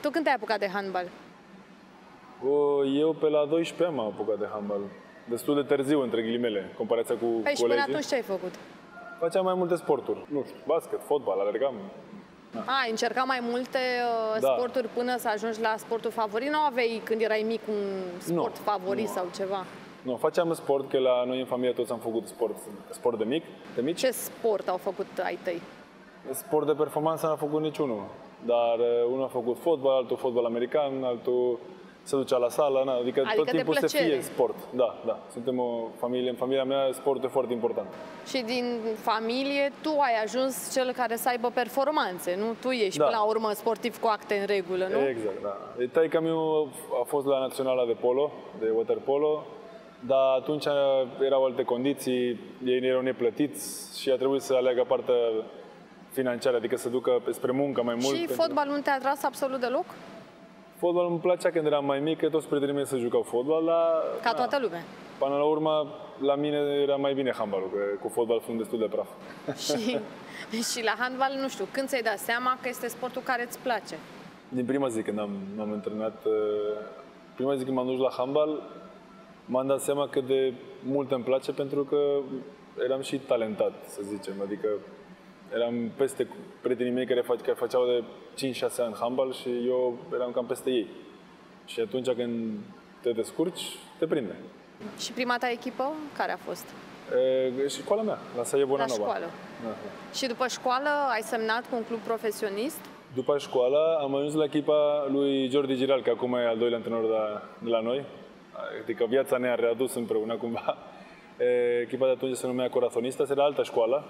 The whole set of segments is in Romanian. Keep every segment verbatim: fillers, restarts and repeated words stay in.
Tu când te-ai apucat de handbal? Eu pe la doisprezece ani m-am apucat de handbal. Destul de târziu, între ghilimele, comparația cu păi colegii. Și până atunci ce ai făcut? Făceam mai multe sporturi. Nu știu, basket, fotbal, alergam. Da. A, ai încercat mai multe uh, da. sporturi până să ajungi la sportul favorit? Nu aveai, când erai mic, un sport nu, favorit nu. sau ceva? Nu, faceam sport, că la noi în familie toți am făcut sport, sport de mic, de mici. Ce sport au făcut ai tăi? Sport de performanță n-a făcut niciunul. Dar unul a făcut fotbal, altul fotbal american, altul se ducea la sală, na, adică, adică tot timpul să fie sport. Da, da. Suntem o familie, în familia mea sportul e foarte important. Și din familie tu ai ajuns cel care să aibă performanțe, nu? Tu ești da. până la urmă sportiv cu acte în regulă, nu? Exact, da. Taica meu a fost la naționala de polo, de waterpolo, dar atunci erau alte condiții, ei erau neplătiți și a trebuit să aleagă partea financiară, adică să ducă spre muncă mai mult. Și pentru... fotbalul nu te-a atras absolut deloc? Fotbalul îmi plăcea când eram mai mic, că toți prietenii mei să jucau fotbal, dar... Ca toată na, lumea. Până la urmă, la mine era mai bine handbalul, că cu fotbal sunt destul de praf. Și, și la handbal, nu știu, când ți-ai dat seama că este sportul care îți place? Din prima zi când am, m-am antrenat, prima zi când m-am dus la handbal, m-am dat seama cât de mult îmi place, pentru că eram și talentat, să zicem, adică eram peste prietenii mei care, care făceau de cinci șase ani handbal și eu eram cam peste ei. Și atunci când te descurci, te prinde. Și prima ta echipă, care a fost? E, școala mea, la Saie Bonanova. La școală. Da. Și după școală ai semnat cu un club profesionist? După școală am ajuns la echipa lui Jordi Giral, că acum e al doilea antrenor de, de la noi. Adică viața ne-a readus împreună cumva. E, echipa de atunci se numea Corazonistas, era altă școală,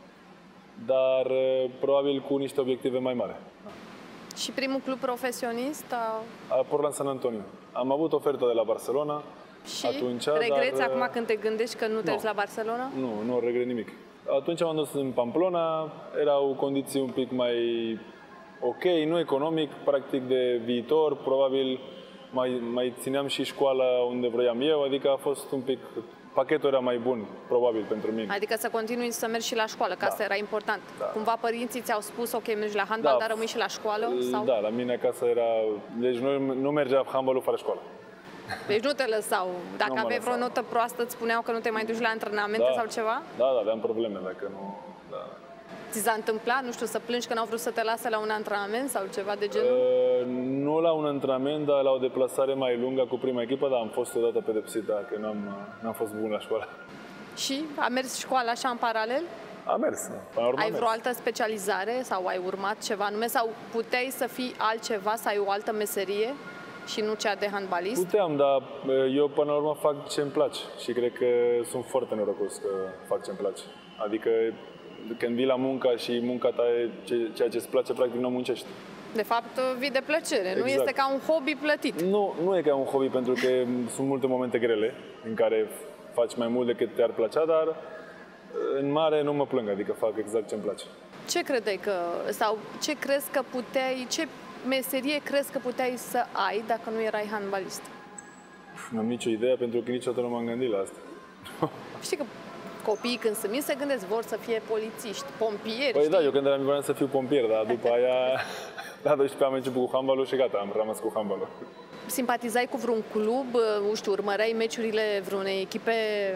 dar probabil cu niște obiective mai mari. Și primul club profesionist? A... a Portland San Antonio. Am avut ofertă de la Barcelona. Și atunci, regreți dar... acum când te gândești că nu te duci la Barcelona? Nu, nu regret nimic. Atunci m-am dus în Pamplona, erau condiții un pic mai ok, nu economic, practic de viitor, probabil mai, mai țineam și școala unde vroiam eu, adică a fost un pic, pachetul era mai bun, probabil, pentru mine. Adică să continui să mergi și la școală, că da. asta era important. Da. Cumva părinții ți-au spus, ok, mergi la handbal, da. dar rămâi și la școală? Sau? Da, la mine acasă era, deci nu, nu mergea handbalul fără școală. Deci nu te lăsau. Dacă nu aveai vreo notă proastă, îți spuneau că nu te mai duci la antrenamente da. sau ceva? Da, da, aveam probleme dacă nu... Da. Ți s-a întâmplat, nu știu, să plângi că n-au vrut să te lase la un antrenament sau ceva de genul? Uh, nu la un antrenament, dar la o deplasare mai lungă cu prima echipă, dar am fost odată pedepsit, da, că n-am fost bun la școală. Și a mers școala așa în paralel? A mers, da. Până la urmă ai vreo altă specializare sau ai urmat ceva anume sau puteai să fii altceva, să ai o altă meserie și nu cea de handbalist? Puteam, dar eu până la urmă fac ce îmi place și cred că sunt foarte norocos că fac ce îmi place. Adică când vii la muncă și munca ta e ceea ce îți place, practic nu muncești. De fapt, vii de plăcere, exact. Nu este ca un hobby plătit. Nu, nu e ca un hobby, pentru că sunt multe momente grele în care faci mai mult decât te-ar plăcea, dar în mare nu mă plâng, adică fac exact ce îmi place. Ce credeai că, sau ce crezi că puteai, ce meserie crezi că puteai să ai dacă nu erai handbalist? Nu am nicio idee, pentru că niciodată nu m-am gândit la asta. Știi că copiii când sunt mici se gândesc, vor să fie polițiști, pompieri. Păi știi? da, eu când eram mic vreau să fiu pompier, dar după aia, la doisprezece am început cu handbalul și gata, am rămas cu handbalul. Simpatizai cu vreun club, nu știu, urmăreai meciurile vreunei echipe?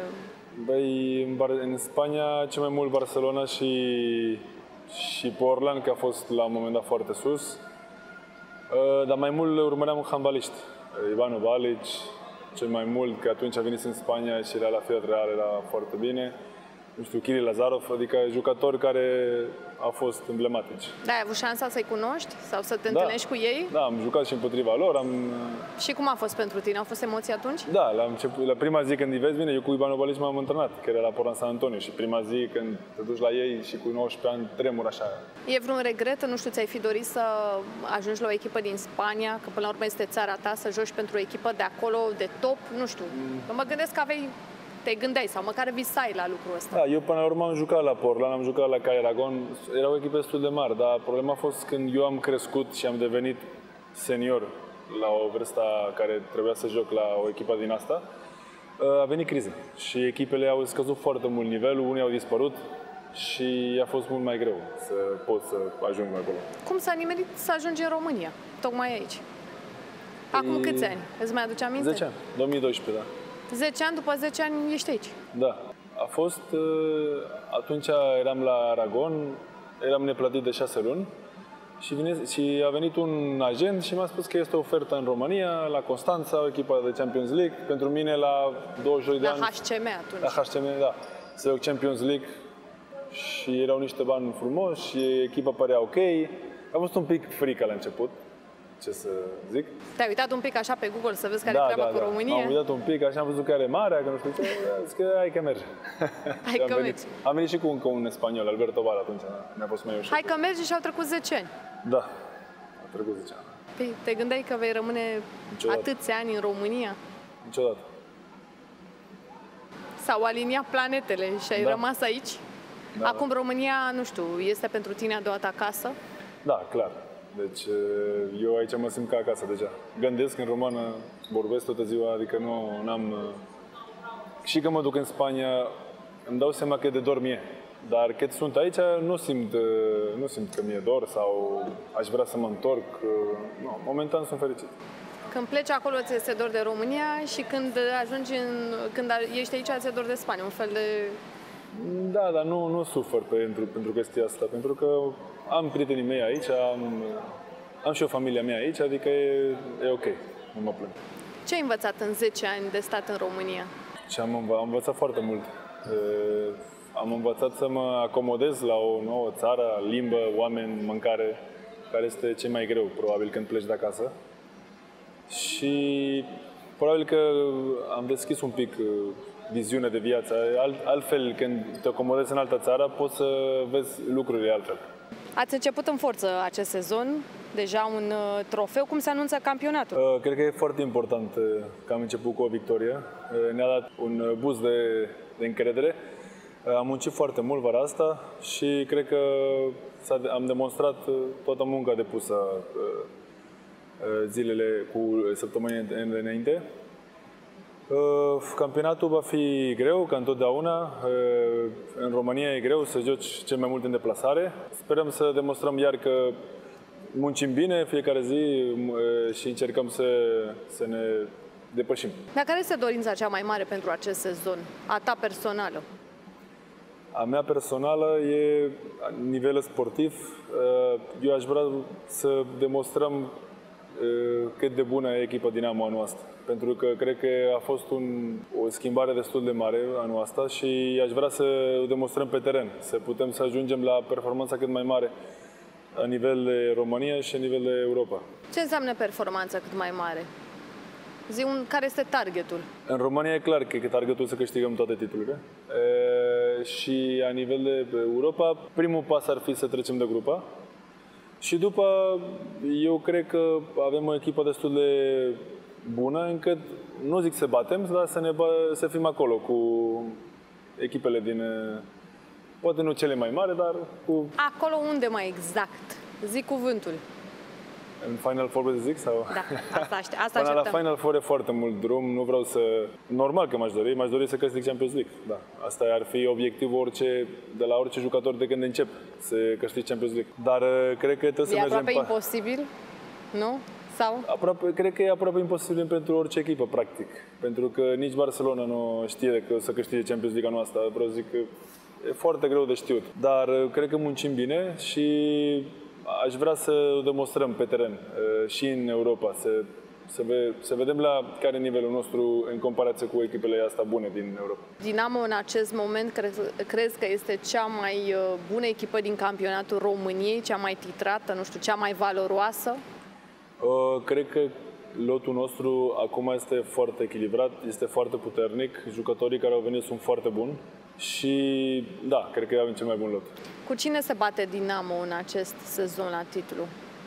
Băi, în, Bar în Spania, cel mai mult Barcelona și, și Portland, că a fost la un moment dat foarte sus. Uh, dar mai mult le urmăream handbaliști. Ivano Balic, cel mai mult, că atunci a venit în Spania și era la Fiat Real, era foarte bine. Nu știu, Kiril Lazarov, adică jucători care au fost emblematici. Da, ai avut șansa să-i cunoști sau să te da. întâlnești cu ei? Da, am jucat și împotriva lor. Am... Și cum a fost pentru tine? Au fost emoții atunci? Da, la, început, la prima zi când îi vezi, bine, eu cu Ivano Balic m-am antrenat, că era la Portland San Antonio și prima zi când te duci la ei și cu nouăsprezece ani tremur așa. E vreun regret? Nu știu, ți-ai fi dorit să ajungi la o echipă din Spania, că până la urmă este țara ta, să joci pentru o echipă de acolo, de top? Nu știu, mm. mă gândesc că aveai... te gândeai sau măcar visai la lucrul ăsta. Da, eu până la urmă am jucat la Portland, am jucat la Cae Aragon, era o echipă destul de mare, dar problema a fost când eu am crescut și am devenit senior la o vârstă care trebuia să joc la o echipă din asta, a venit criză și echipele au scăzut foarte mult nivelul, unii au dispărut, și a fost mult mai greu să pot să ajung acolo. Cum s-a nimerit să ajungi în România, tocmai aici? Acum E... câți ani? Îți mai aduce aminte? zece ani, două mii doisprezece, da. zece ani, după zece ani ești aici. Da. A fost, atunci eram la Aragon, eram neplătit de șase luni și, vine, și a venit un agent și mi-a spus că este o ofertă în România, la Constanța, o echipă de Champions League. Pentru mine, la douăzeci și doi de la ani... La H C M atunci. La H C M, da. Să iau Champions League și erau niște bani frumoși și echipa părea ok. A fost un pic frică la început, ce să zic. Te-ai uitat un pic așa pe Google să vezi care da, e treaba da, cu da. România? M-am uitat un pic, așa am văzut că are marea, că nu știu ce, zic că hai că merge. Hai că mergi. Am venit și cu încă un spaniol, Alberto Val, atunci mi-a fost mai ușor. Hai că mergi și au trecut zece ani. Da, a trecut zece ani. Păi, te gândeai că vei rămâne Niciodată. atâția ani în România? Niciodată. S-au aliniat planetele și ai da. rămas aici? Da, Acum da. România, nu știu, este pentru tine a doua ta casă? Da, clar. Deci eu aici mă simt ca acasă deja. Gândesc în română, vorbesc toată ziua, adică nu n-am... Și că mă duc în Spania, îmi dau seama că de dor mie. Dar cât sunt aici, nu simt, nu simt că mi-e dor sau aș vrea să mă întorc. Nu, momentan sunt fericit. Când pleci acolo, ți este dor de România și când ajungi în, când ești aici, ți-e dor de Spania, un fel de... Da, dar nu, nu sufăr pentru, pentru chestia asta, pentru că am prietenii mei aici, am, am și o familia mea aici, adică e, e ok, nu mă plâng. Ce ai învățat în zece ani de stat în România? Și am, înv- am învățat foarte mult. E, am învățat să mă acomodez la o nouă țară, limbă, oameni, mâncare, care este cel mai greu, probabil, când pleci de acasă. Și probabil că am deschis un pic viziune de viață. Alt, altfel, când te acomodezi în altă țară, poți să vezi lucrurile altfel. Ați început în forță acest sezon, deja un uh, trofeu. Cum se anunță campionatul? Uh, cred că e foarte important uh, că am început cu o victorie. Uh, ne-a dat un uh, boost de, de încredere. Uh, am muncit foarte mult vara asta și cred că am demonstrat uh, toată munca depusă uh, zilele cu săptămâni înainte. Campionatul va fi greu, ca întotdeauna. În România e greu să joci cel mai mult în deplasare. Sperăm să demonstrăm iar că muncim bine fiecare zi și încercăm să, să ne depășim. Dar care este dorința cea mai mare pentru acest sezon, a ta personală? A mea personală e nivelul sportiv. Eu aș vrea să demonstrăm cât de bună e echipa Dinamo anul ăsta. Pentru că cred că a fost un, o schimbare destul de mare anul ăsta și aș vrea să o demonstrăm pe teren, să putem să ajungem la performanța cât mai mare la nivel de România și la nivel de Europa. Ce înseamnă performanța cât mai mare? Zi un, care este targetul? În România e clar că e targetul să câștigăm toate titlurile. E, și la nivel de Europa, primul pas ar fi să trecem de grupa. Și după, eu cred că avem o echipă destul de bună, încât, nu zic să batem, dar să, ne, să fim acolo cu echipele din, poate nu cele mai mari, dar cu... Acolo unde mai exact? Zic cuvântul. În Final Four, să zic? Sau? Da, asta, aște, asta Până așteptăm. la Final Four e foarte mult drum, nu vreau să... Normal că m-aș dori, m-aș dori să câștig Champions League, da. Asta ar fi obiectivul orice, de la orice jucător de când încep, să câștig Champions League. Dar cred că trebuie să e mergem... aproape imposibil, nu? Sau? Aproape, cred că e aproape imposibil pentru orice echipă, practic. Pentru că nici Barcelona nu știe că să câștige Champions League anul ăsta. Vreau să zic că e foarte greu de știut. Dar cred că muncim bine și aș vrea să o demonstrăm pe teren și în Europa, să, să, ve, să vedem la care e nivelul nostru în comparație cu echipele astea bune din Europa. Dinamo în acest moment crezi, crezi că este cea mai bună echipă din campionatul României, cea mai titrată, nu știu, cea mai valoroasă? Uh, cred că lotul nostru acum este foarte echilibrat, este foarte puternic, jucătorii care au venit sunt foarte buni și da, cred că avem cel mai bun lot. Cu cine se bate Dinamo în acest sezon la titlu?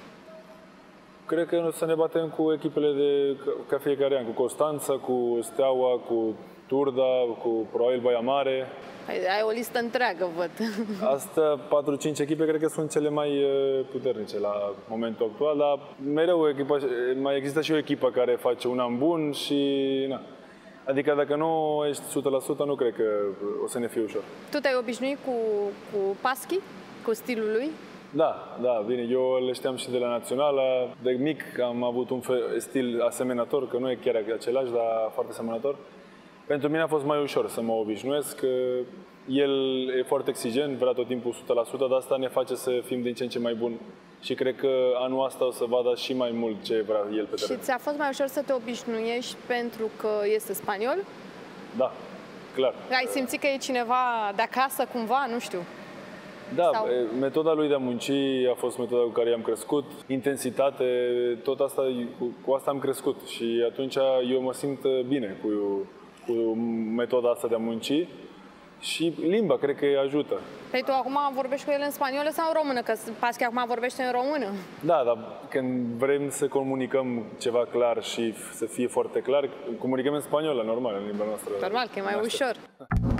Cred că o să ne batem cu echipele de, ca fiecare an, cu Constanța, cu Steaua, cu Turda, cu probabil Baia Mare. Ai o listă întreagă, văd. Astea patru cinci echipe cred că sunt cele mai puternice la momentul actual, dar mereu echipa, mai există și o echipă care face un an bun și na. Adică dacă nu ești o sută la sută, nu cred că o să ne fie ușor. Tu te-ai obișnuit cu, cu Paschi, cu stilul lui? Da, da, bine, eu le știam și de la națională. De mic am avut un fel, stil asemănător, că nu e chiar același, dar foarte asemănător. Pentru mine a fost mai ușor să mă obișnuiesc. El e foarte exigent, vrea tot timpul o sută la sută, dar asta ne face să fim din ce în ce mai buni. Și cred că anul ăsta o să vadă și mai mult ce vrea el pe teren. Și ți-a fost mai ușor să te obișnuiești pentru că este spaniol? Da, clar. Ai simțit că e cineva de acasă cumva, nu știu? Da, Sau... metoda lui de a munci a fost metoda cu care i-am crescut. Intensitate, tot asta, cu, cu asta am crescut. Și atunci eu mă simt bine cu, cu metoda asta de a munci. Și limba, cred că îi ajută. Păi tu acum vorbești cu el în spaniolă sau în română? Că Paschi acum vorbește în română. Da, dar când vrem să comunicăm ceva clar și să fie foarte clar, comunicăm în spaniolă, normal, în limba noastră. Normal, că e mai ușor.